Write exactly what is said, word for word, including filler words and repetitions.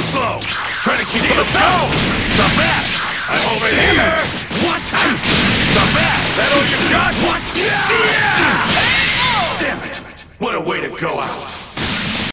slow. Try to keep up. Go! The bat! I'm over Damn here! it! What? The bat! That all you got? What? Yeah! Damn it! What a way to go out!